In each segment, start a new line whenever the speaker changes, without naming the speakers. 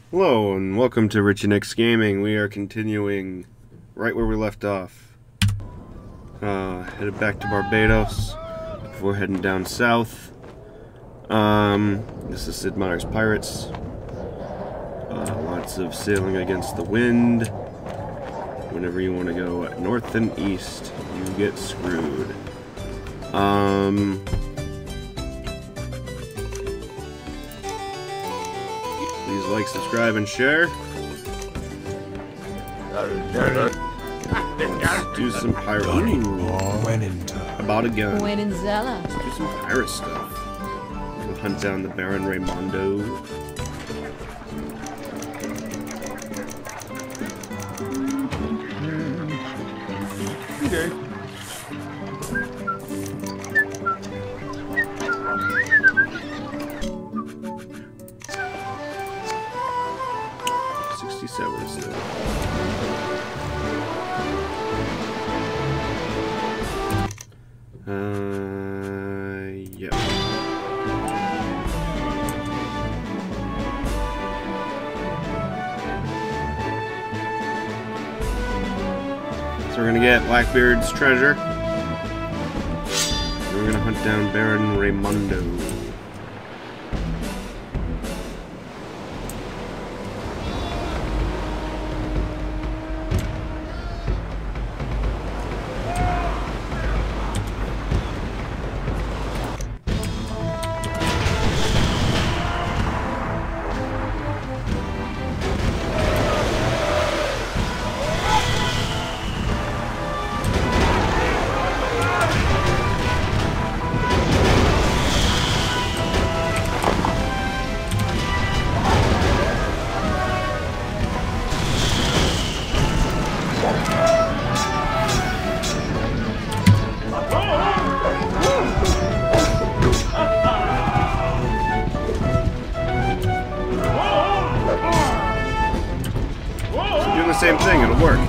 Hello and welcome to RichieNicksMusic Gaming. We are continuing right where we left off. Headed back to Barbados before heading down south. This is Sid Meier's Pirates. Lots of sailing against the wind. Whenever you want to go north and east, you get screwed. Please like, subscribe, and share. Let's do some pirate. About a gun. Let's do some pirate stuff. We'll hunt down the Baron Raymondo. Okay. 67 still. Yeah. So we're gonna get Blackbeard's treasure. And we're gonna hunt down Baron Raymondo. Same thing, it'll work.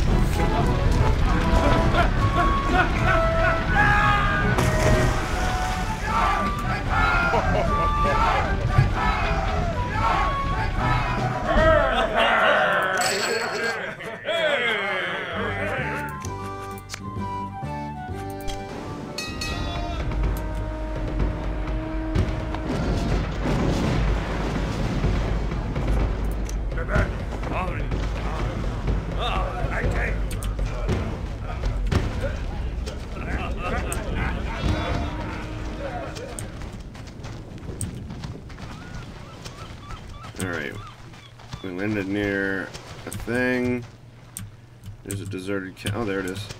Alright, we landed near a thing. There's a deserted camp. Oh, there it is.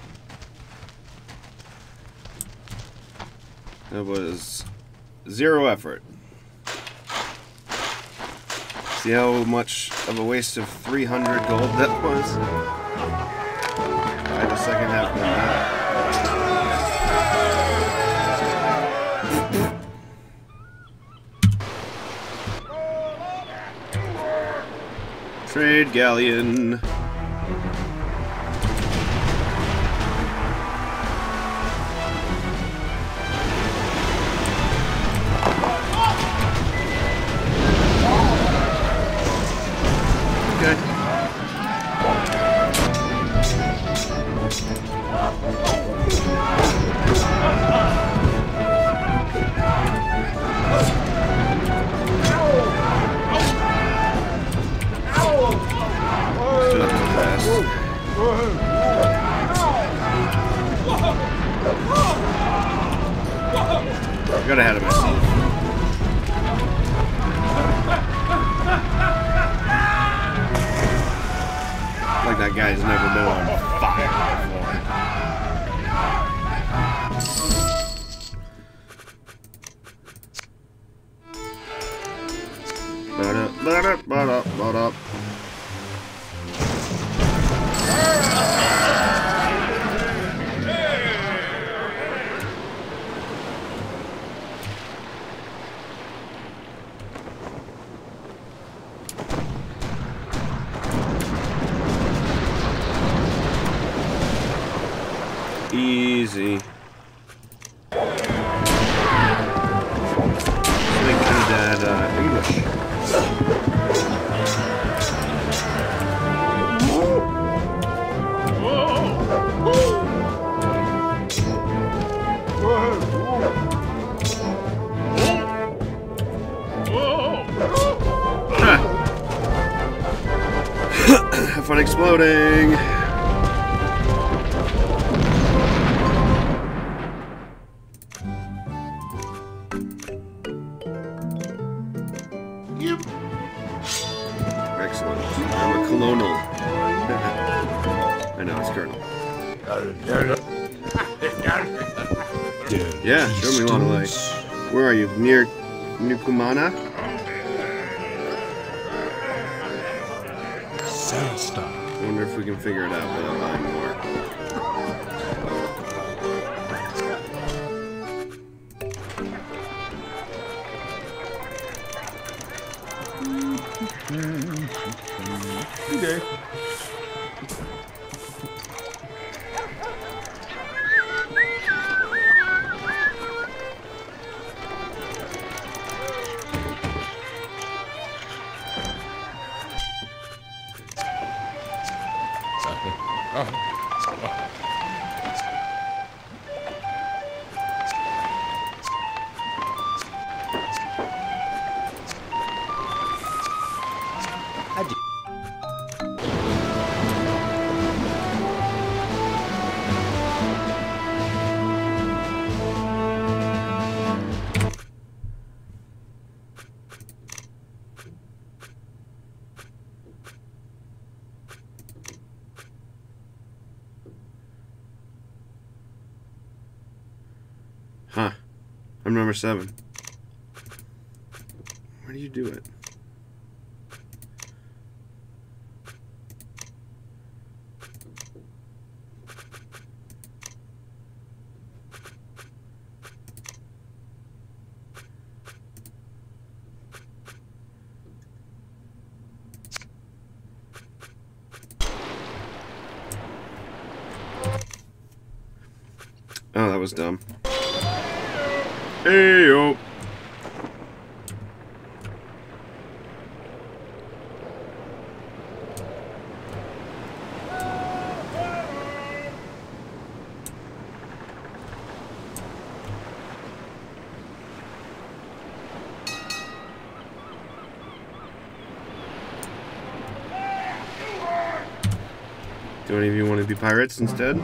That was 0 effort. See how much of a waste of 300 gold that was? Try the second half of that. Trade galleon. Okay. I got ahead of myself. Like that guy's never been on fire before. Easy. English. fun exploding. Excellent. I'm a colonel. I know, it's colonel. Yeah, show me along the way. Where are you? Near Kumana? I wonder if we can figure it out without buying more. Okay. Huh. I'm number 7. Where do you do it? Oh, that was dumb. Hey yo. Do any of you want to be pirates instead?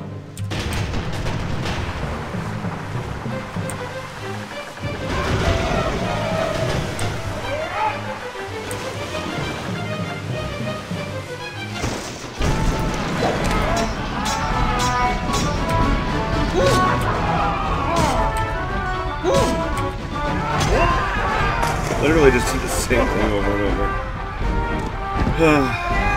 Literally just did the same thing over and over.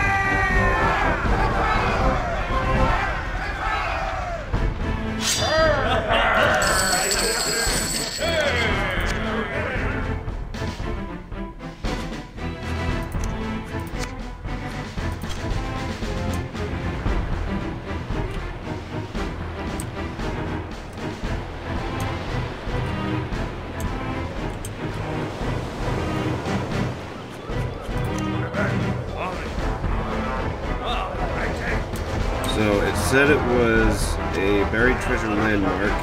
So it said it was a buried treasure landmark.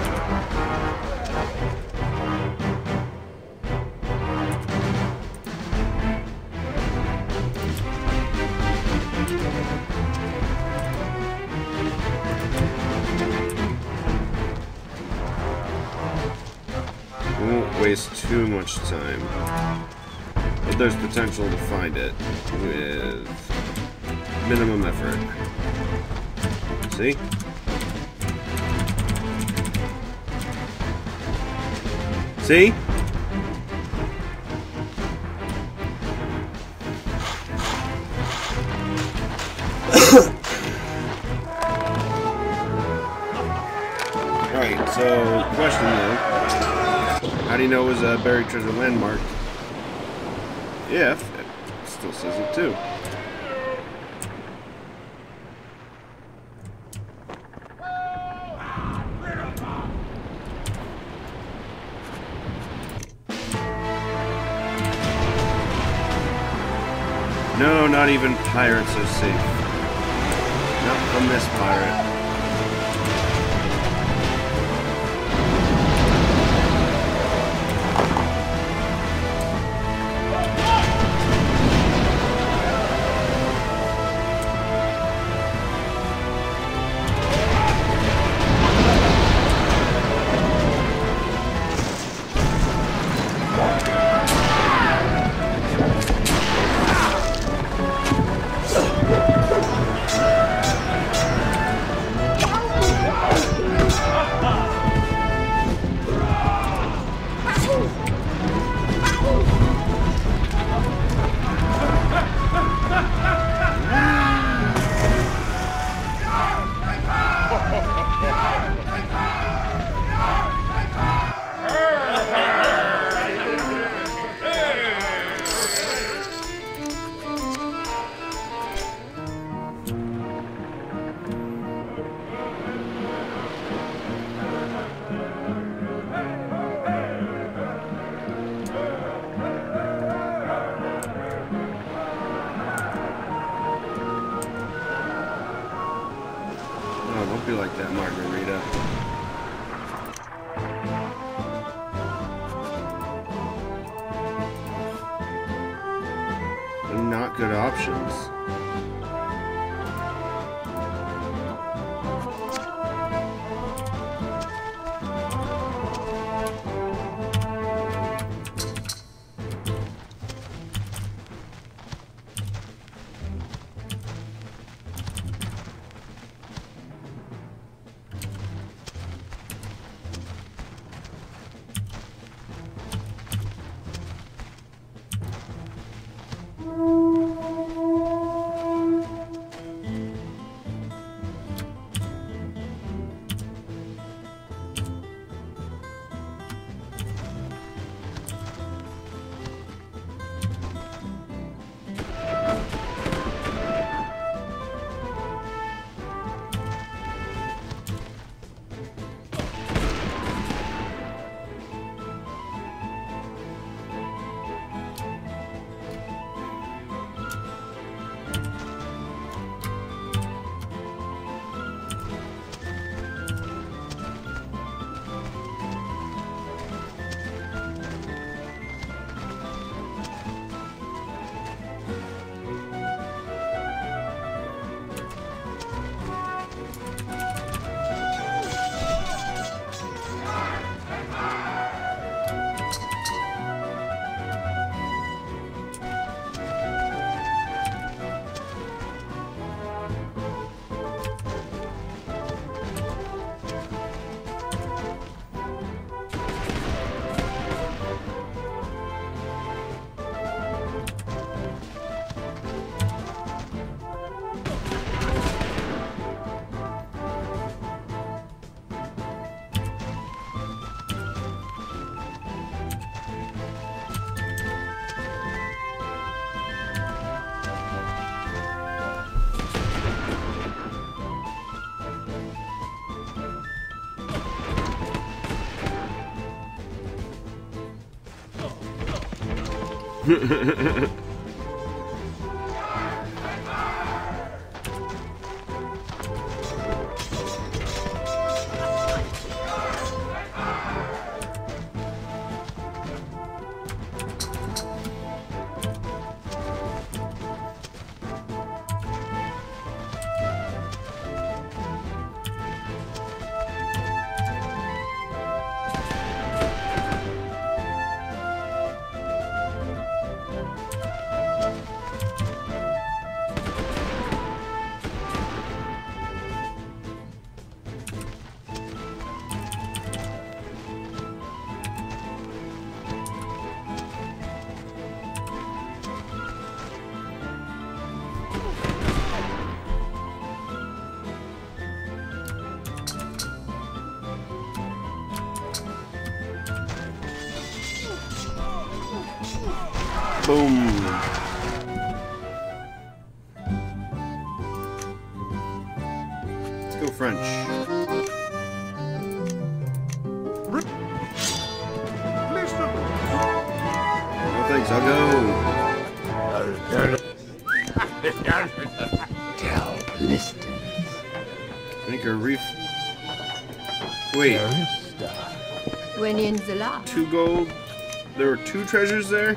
We won't waste too much time, but there's potential to find it with minimum effort. See? See? Alright, so question though. How do you know it was a buried treasure landmark? Yeah, it still says it too. No, not even pirates are safe. Not from this pirate. Be like that margarita. Not good options.
Boom.
Let's go French. No thanks, I'll go.
Tell listens.
Anchor reef. Wait.
When in the lab.
2 gold. There were 2 treasures there?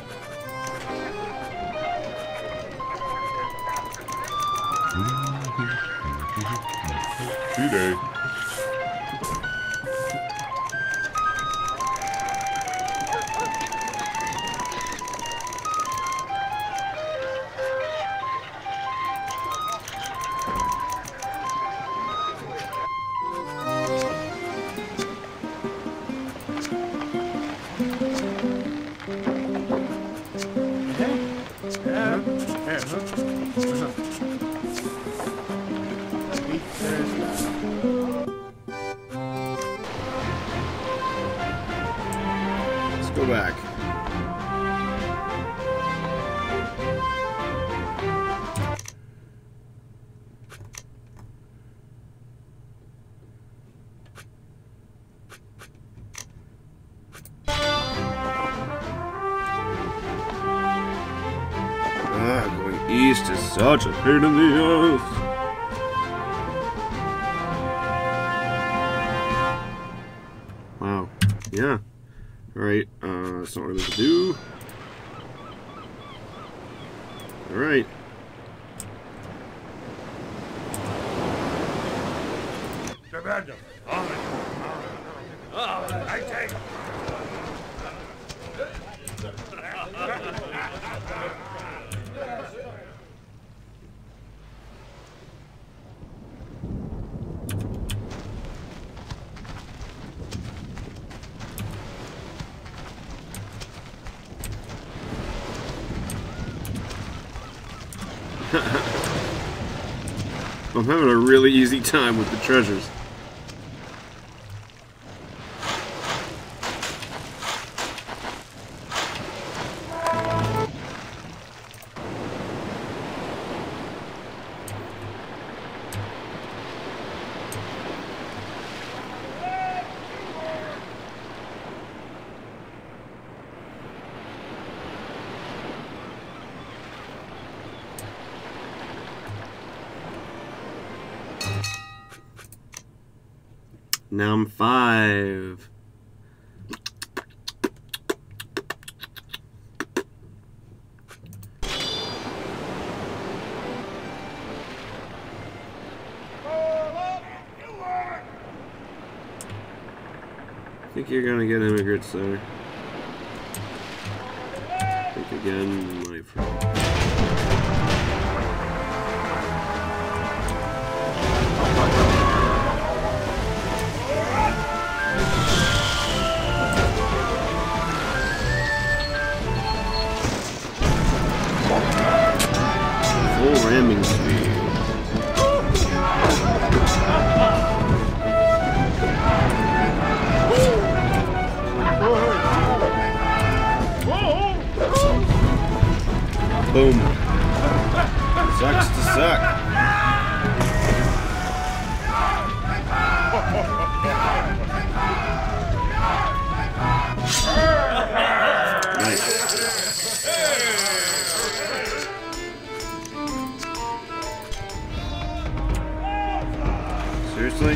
Today.
Let's go back. Going east is such a pain in the ass. Alright, that's not what I'm going to do. Alright. I'm having a really easy time with the treasures. Now I'm 5. I think you're gonna get immigrants there. Think again, my friend. Full ramming speed. Boom. Sucks to suck. Nice. Seriously?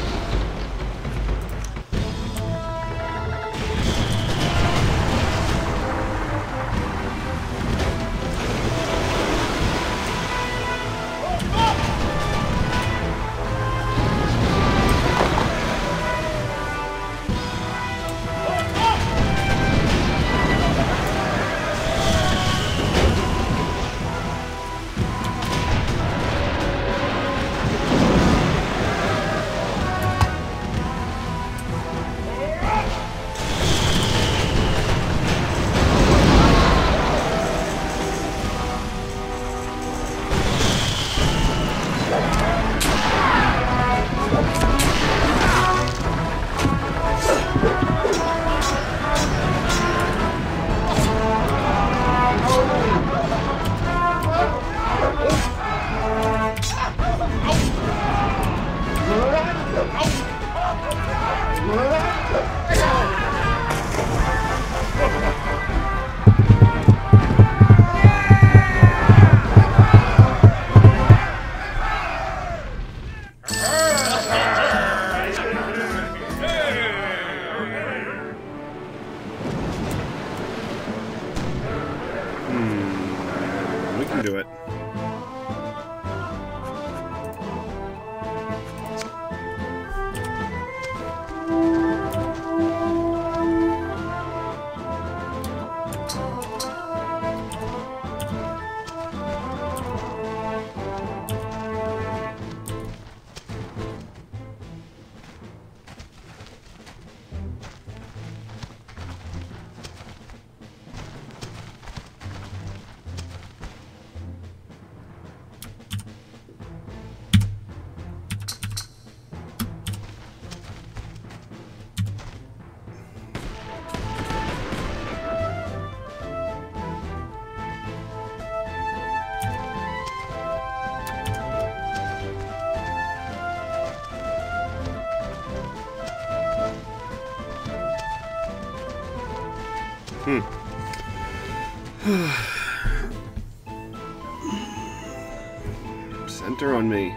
We can do it. Center on me.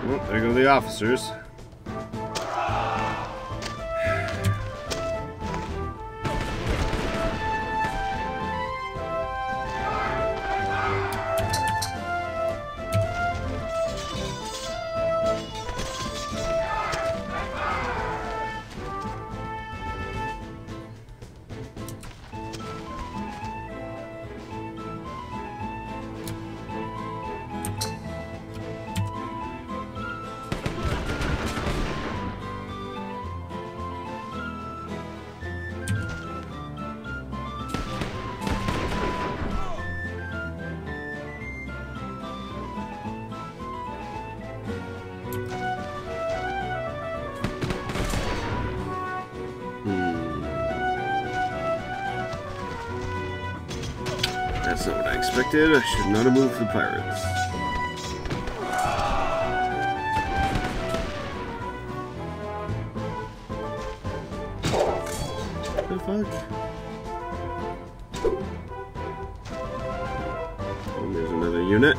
Well, there go the officers. That's not what I expected. I should not have moved the pirates. What the fuck? Oh, there's another unit.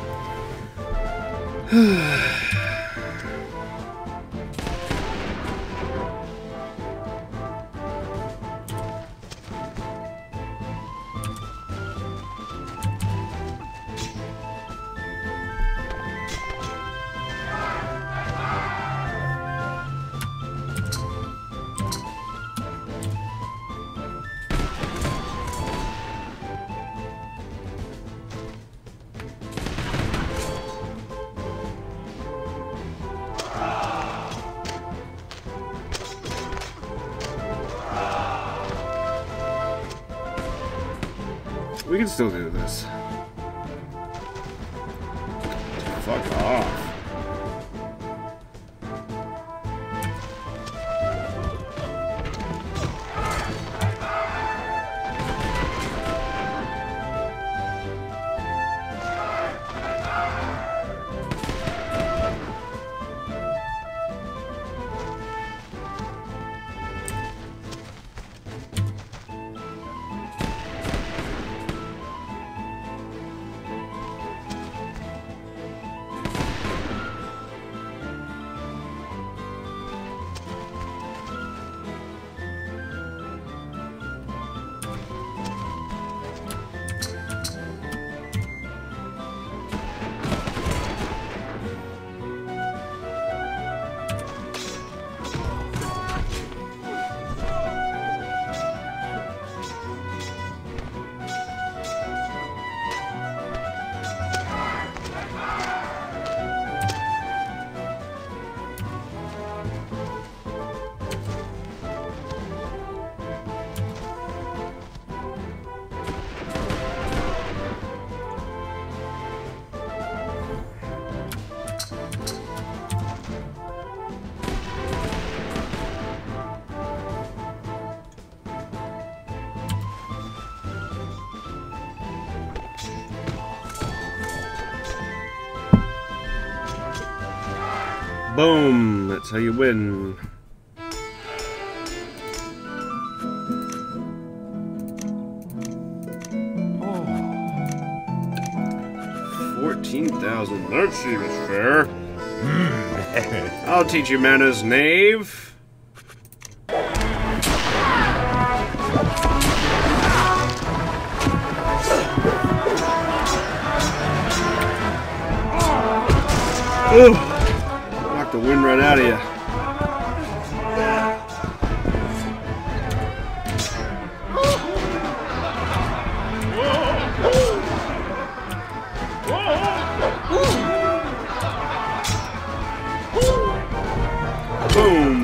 We can still do this. Fuck off. Boom! That's how you win. Oh. 14,000. That seems fair. I'll teach you manners, knave. Oh. The wind right out of you. Boom.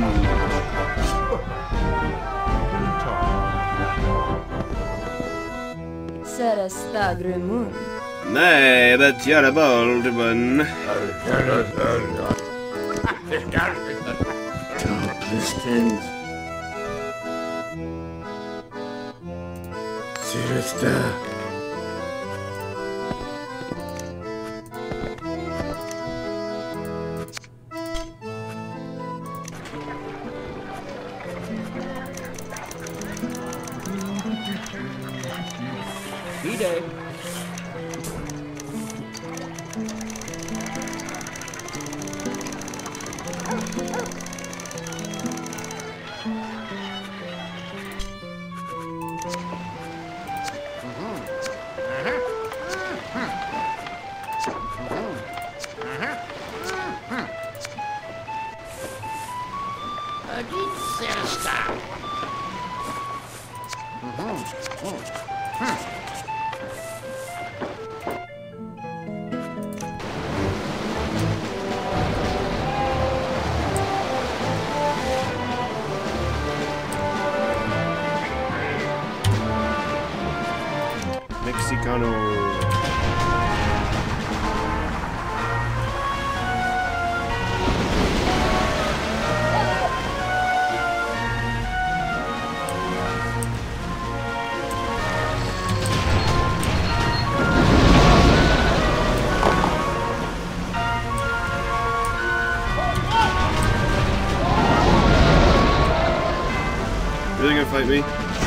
Será stagrumun.
Nej, but you're a bold one.
Distance. Sirista.
B-Day.
Mexicano. Really gonna fight me?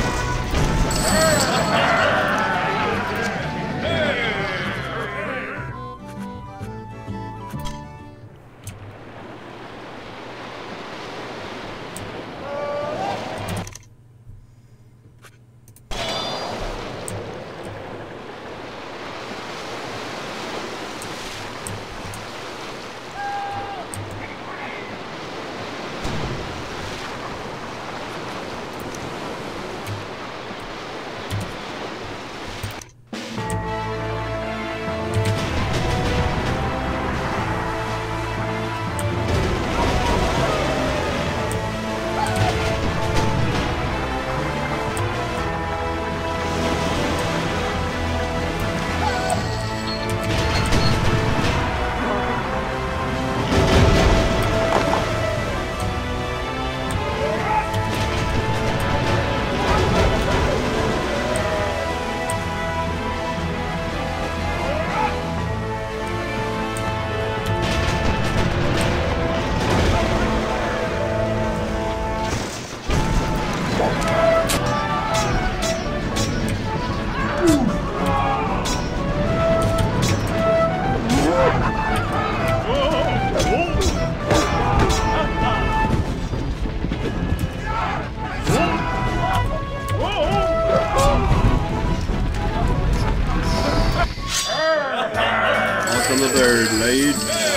From the bird, laid.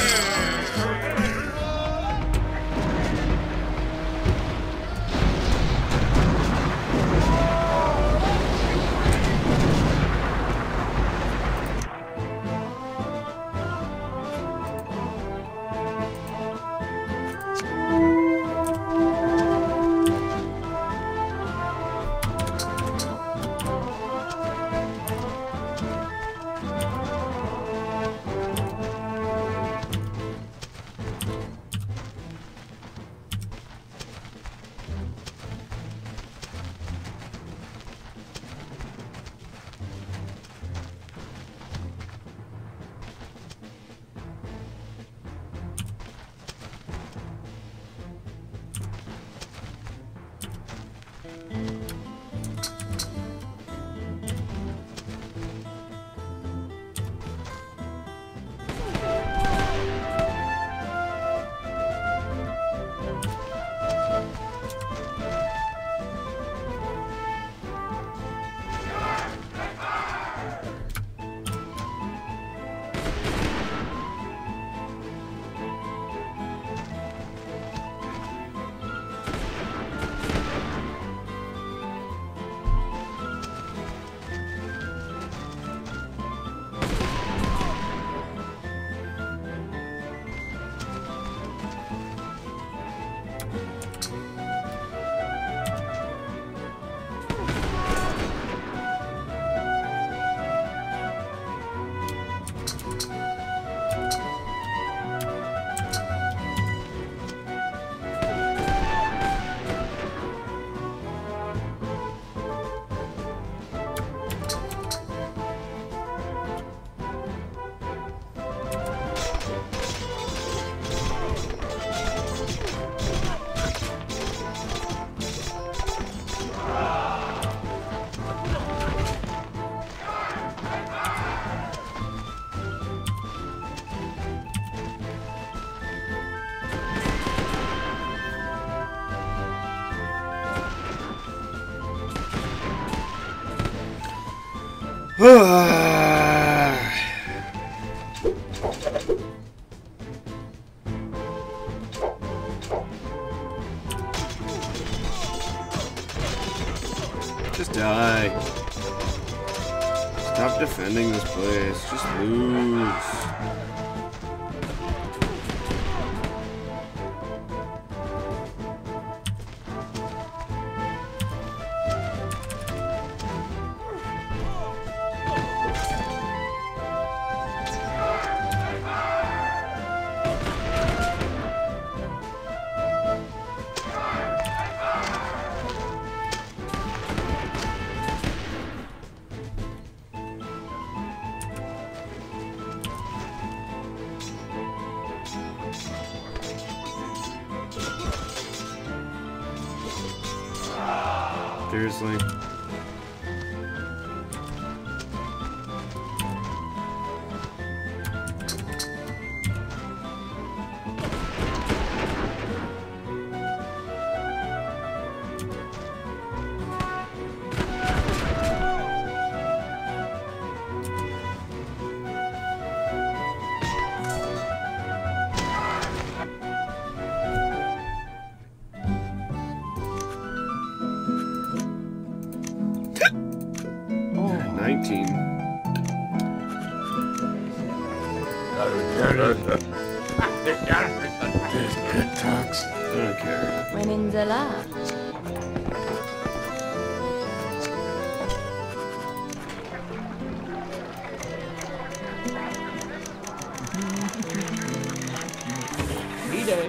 Just die. Stop defending this place. Just lose. Seriously.
This kid talks.
I don't care.
When in the lab.
B-Day.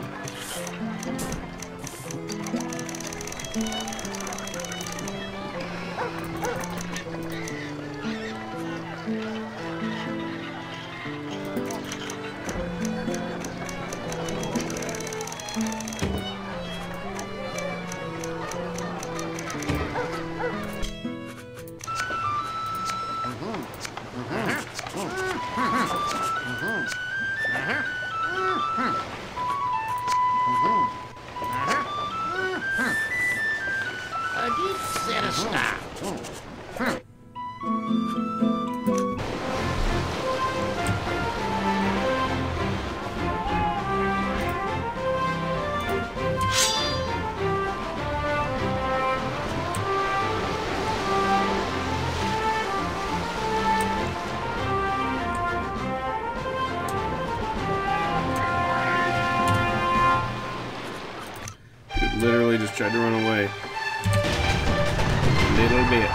Literally just tried to run away. Little bit.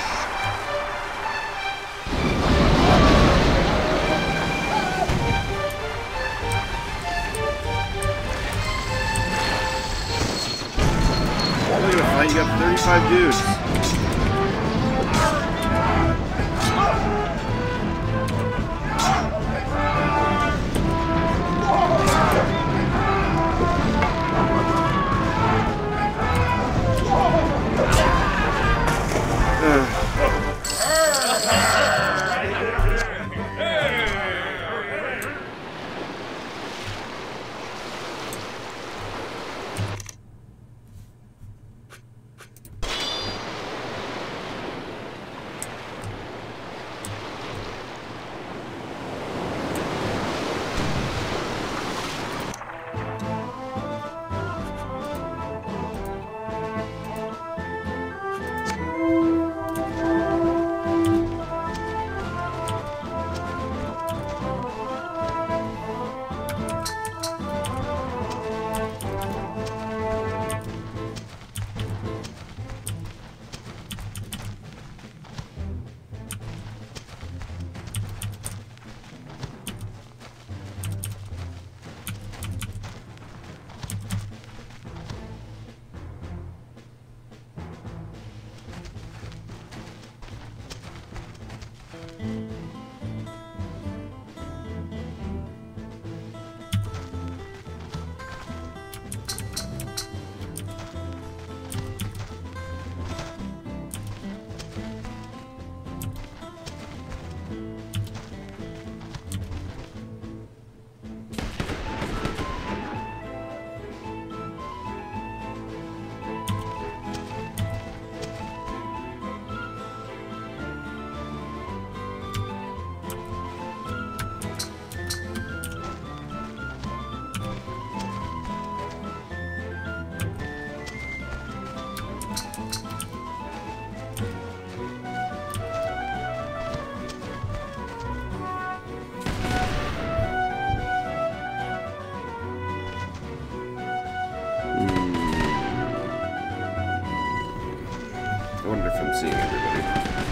Look at a fight, you got 35 dudes. I wonder if I'm seeing everybody.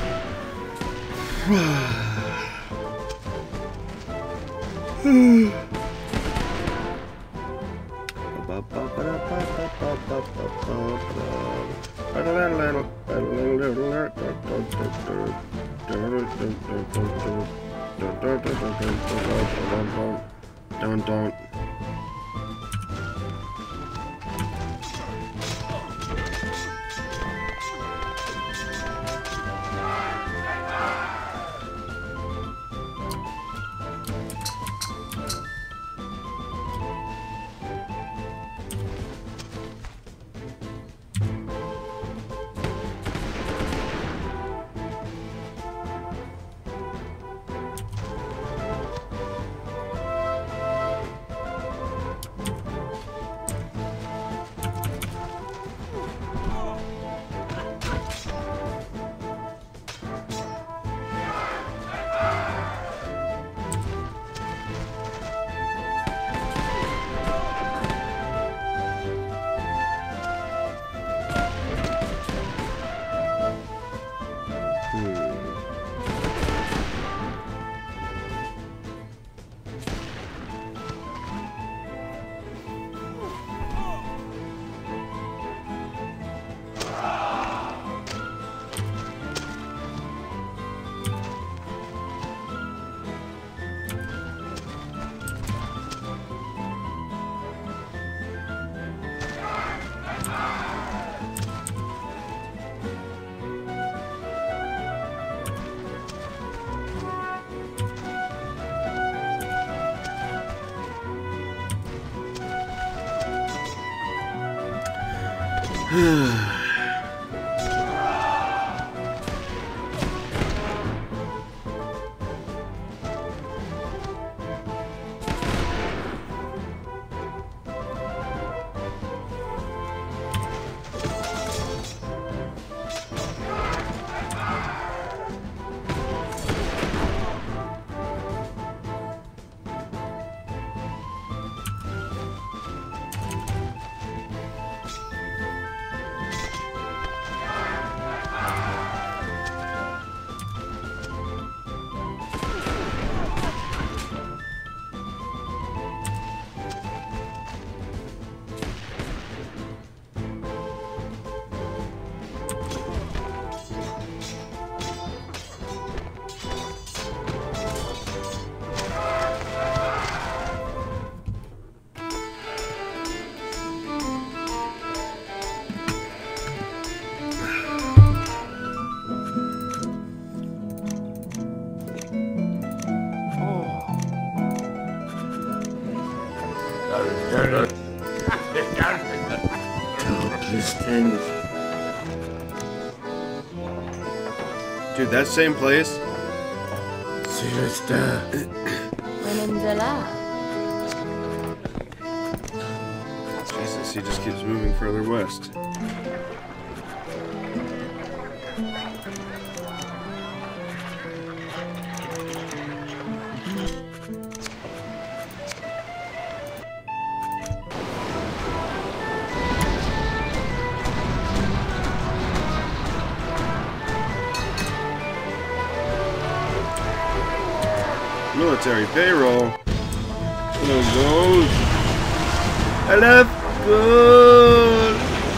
Don't. Dude, that same place? Jesus, he just keeps moving further west. Military payroll. Hello, gold. I love gold.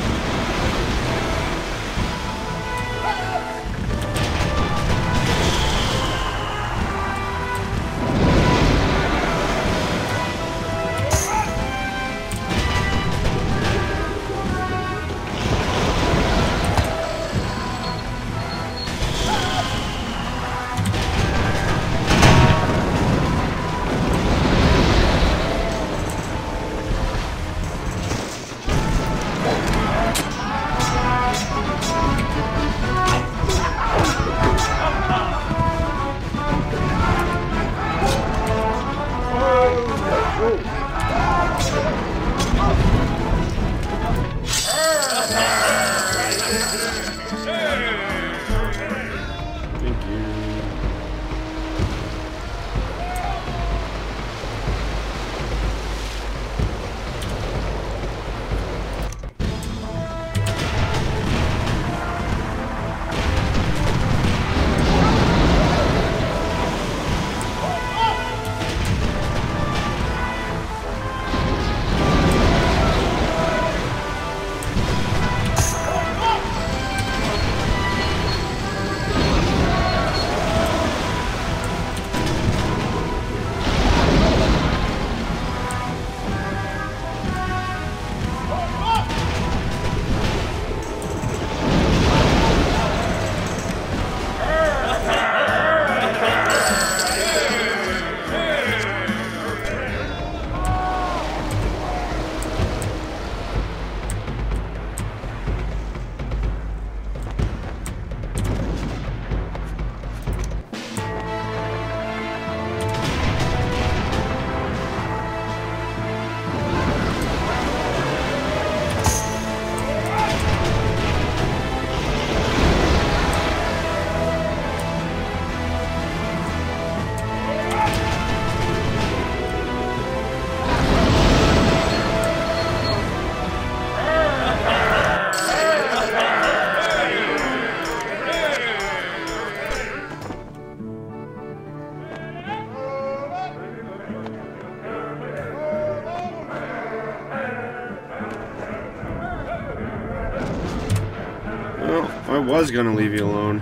I was gonna leave you alone.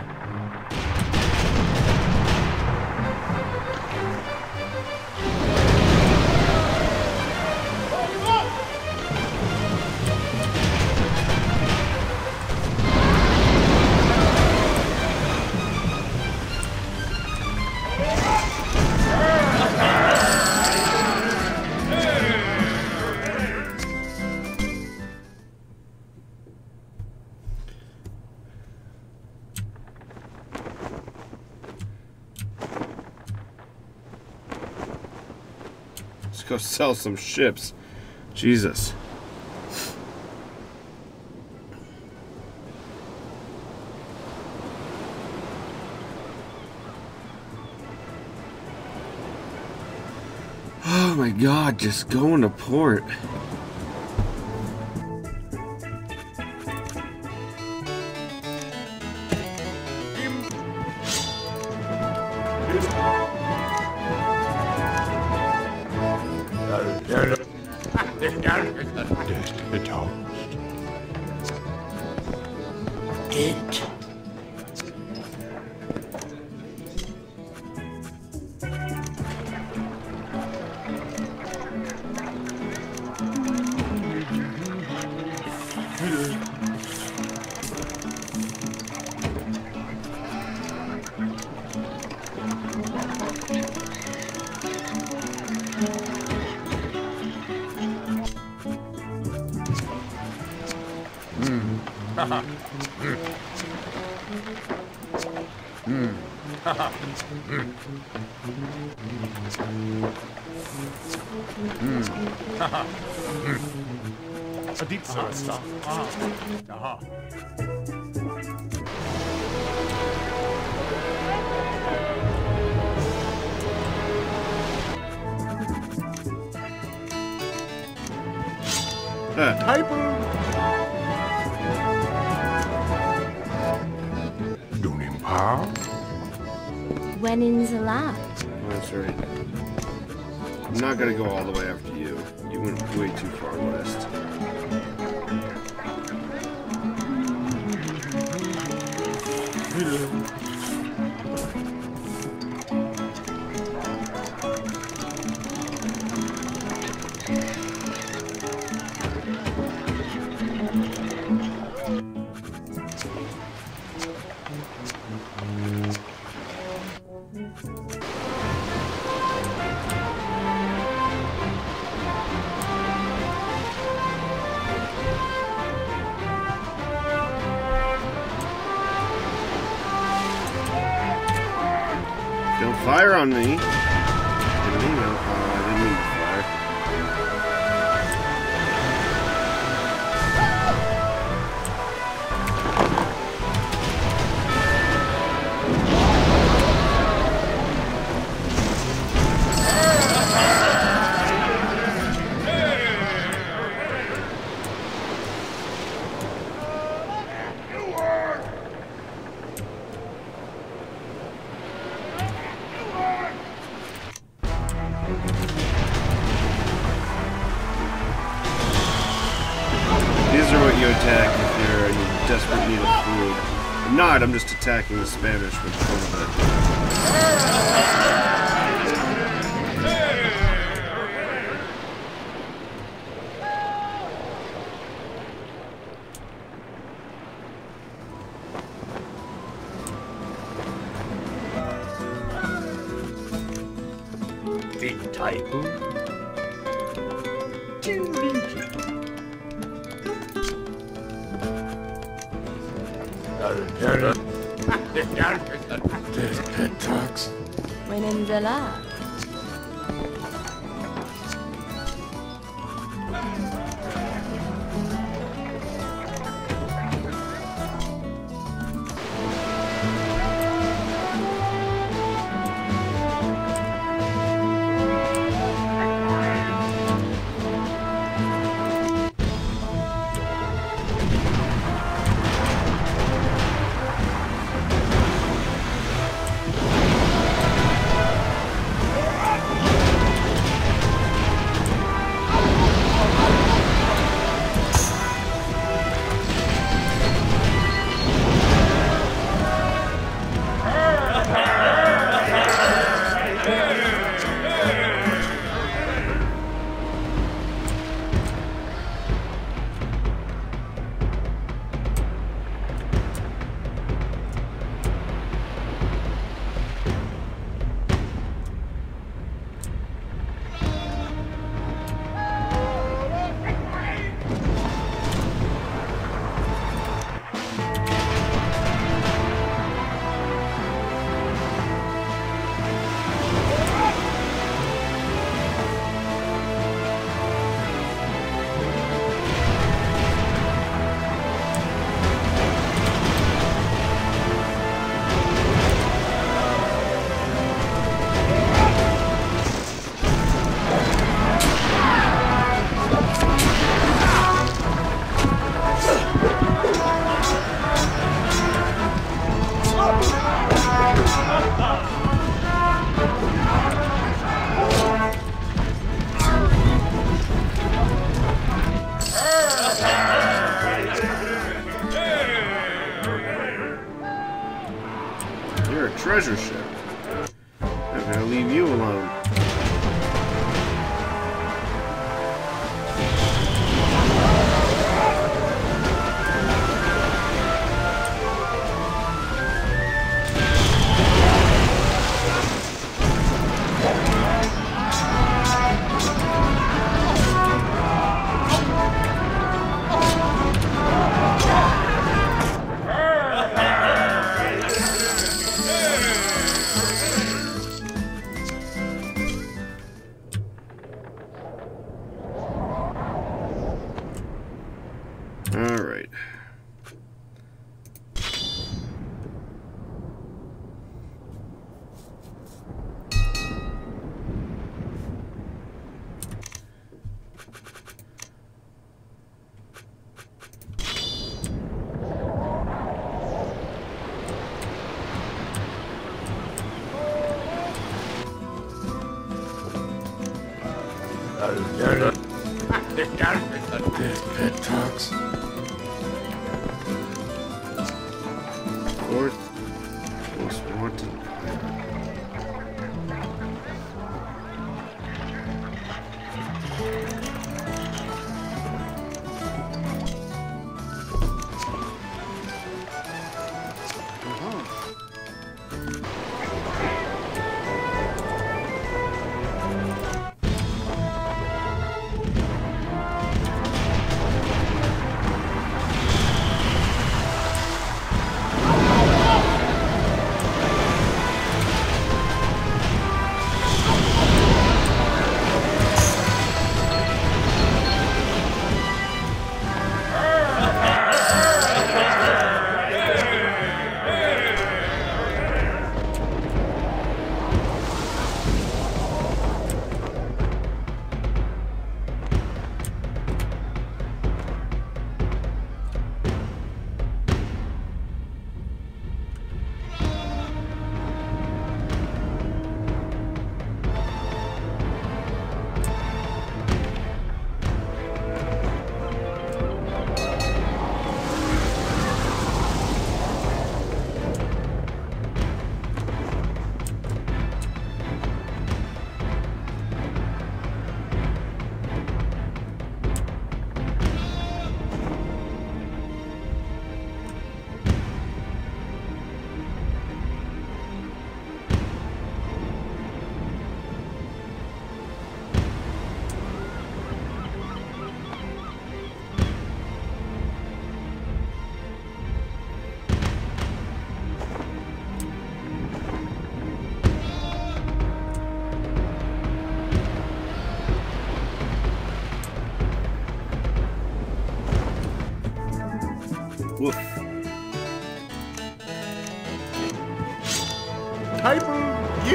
Let's go sell some ships. Jesus. Oh my god, just going to port.
It.
When in the lab.
Oh, that's right. I'm not gonna go all the way after you. You went way too far west. Don't fire on me. I didn't mean to fire. These are what you attack if you're in desperate need of food. I'm not, I'm just attacking the Spanish for the fun of
it. Big typhoon. There's pet talks.
When in the lab.
treasure ship. I'm gonna leave you alone. Alright.
There's pet talks.
Fourth most wanted. Woof.
Type you.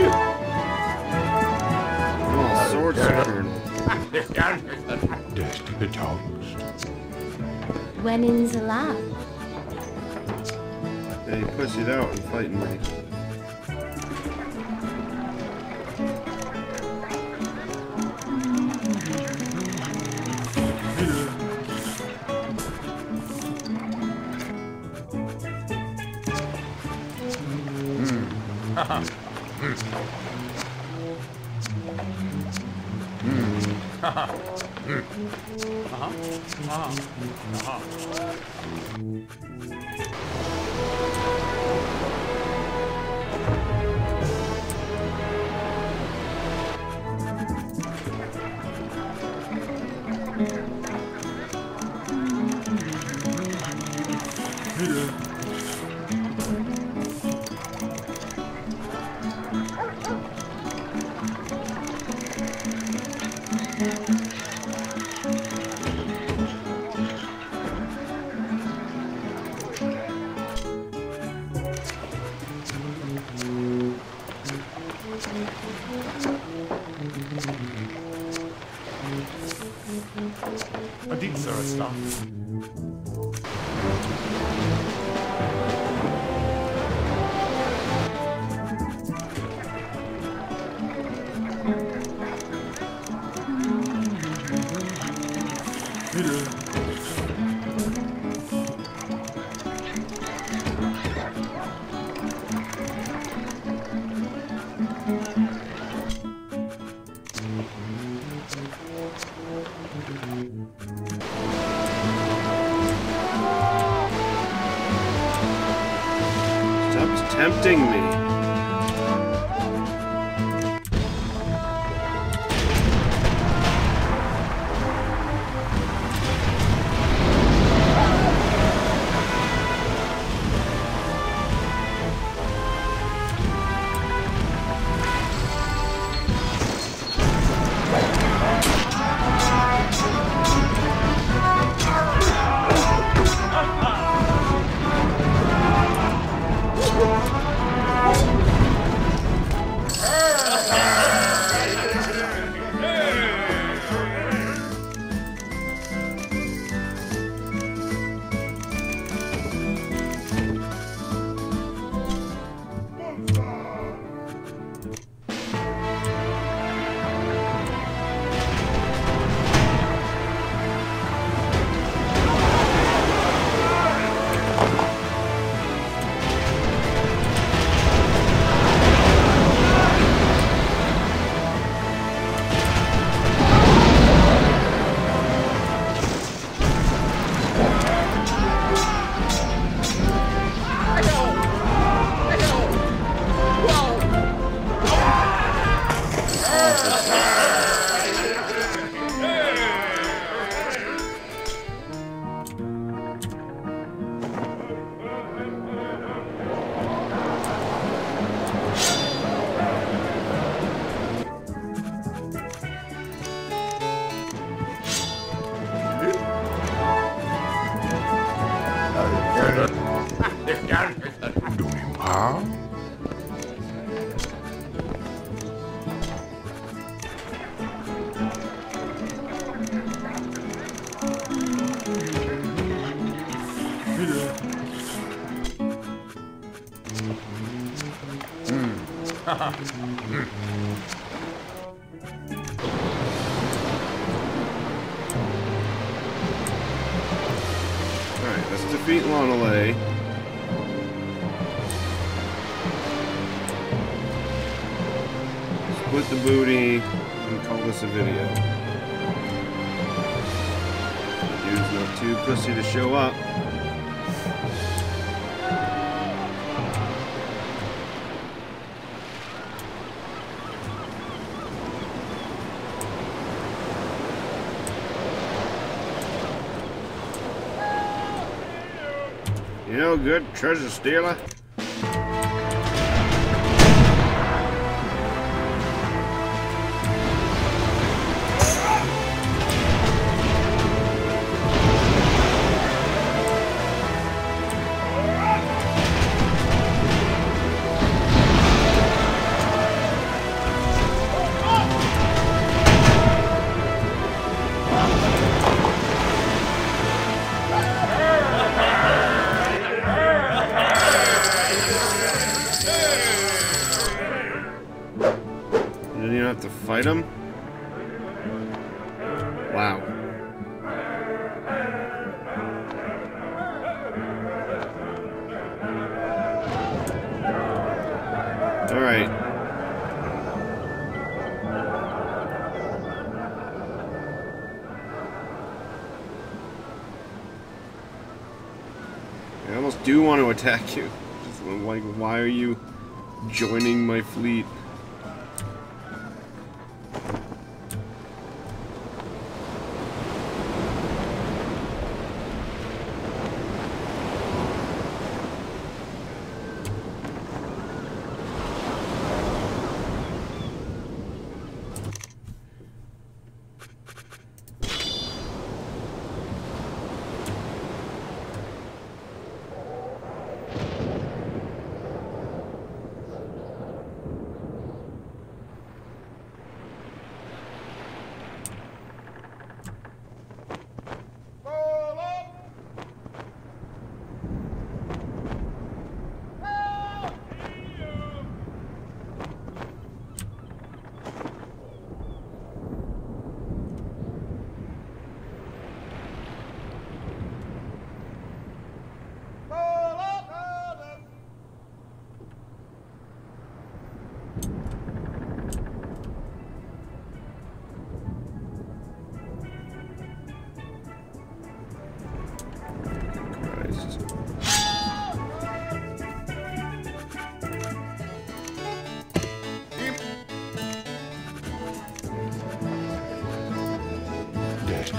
Oh, sword turn.
There's pet talks.
When in the lab.
They pussied out and fighting me.
A deep stuff.
tempting me. Alright, let's defeat Lonelay. Split the booty and call this a video. Dude's not too pussy to show up. You know, good treasure stealer. You don't have to fight him? Wow. Alright. I almost do want to attack you. Just like, why are you joining my fleet?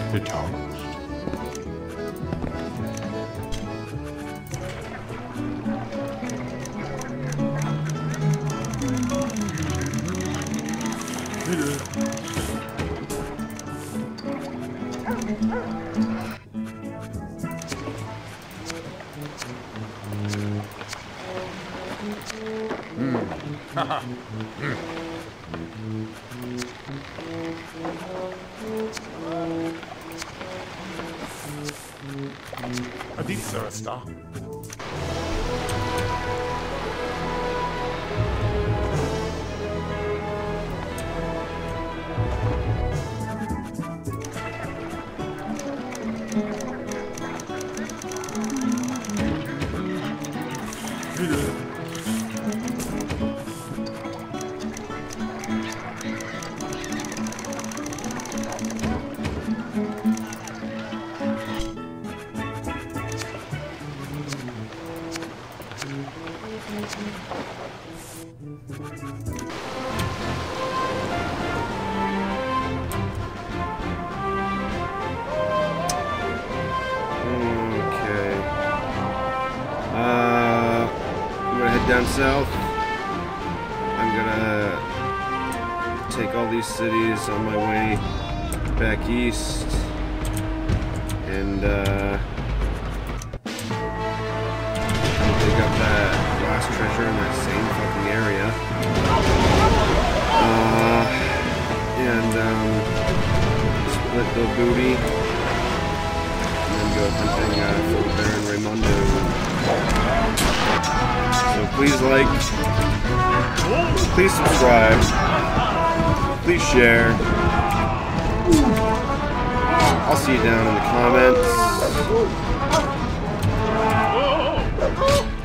the toast. Adizza sta.
Down south, I'm gonna take all these cities on my way back east, and dig up that last treasure in that same fucking area, and split the booty, and then go hunting for the Baron Raimundo. So please like, please subscribe, please share. I'll see you down in the comments.